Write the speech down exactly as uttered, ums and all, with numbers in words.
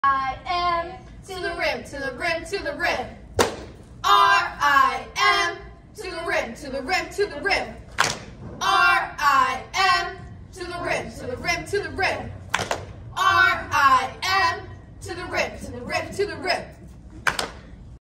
I am to the rim, to the rim, to the rim. R I M to the rim, to the rim, to the rim.